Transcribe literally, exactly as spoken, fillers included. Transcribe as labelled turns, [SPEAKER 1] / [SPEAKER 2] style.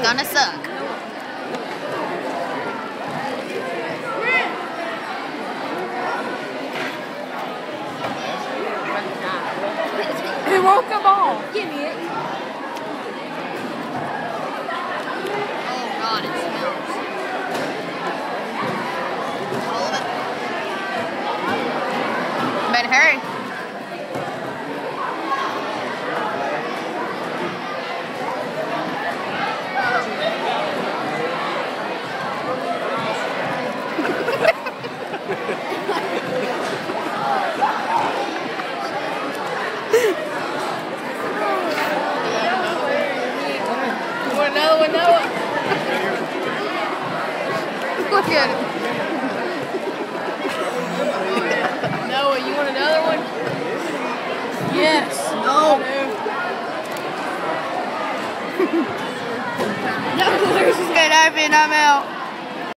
[SPEAKER 1] gonna suck.
[SPEAKER 2] He won't come on. Give me it.
[SPEAKER 1] Oh God, it smells. All of it. Better hurry.
[SPEAKER 2] Another one, Noah.
[SPEAKER 1] Look at it.
[SPEAKER 2] Noah, you want another one? Yes.
[SPEAKER 1] No.
[SPEAKER 2] No, there's
[SPEAKER 1] Good, I've been, I'm out.